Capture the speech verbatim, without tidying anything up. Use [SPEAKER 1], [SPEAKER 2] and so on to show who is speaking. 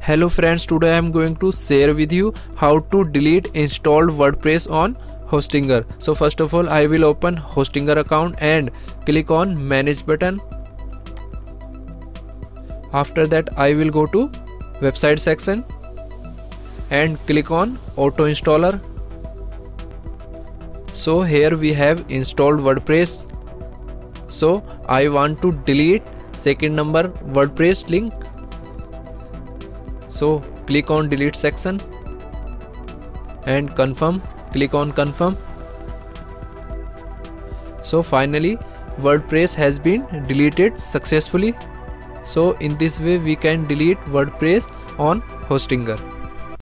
[SPEAKER 1] Hello friends, today I am going to share with you how to delete installed WordPress on Hostinger. So first of all, I will open Hostinger account and click on manage button. After that, I will go to website section and click on auto installer. So here we have installed WordPress. So I want to delete second number WordPress link. So click on delete section and confirm. Click on confirm. So finally WordPress has been deleted successfully. So in this way we can delete WordPress on Hostinger.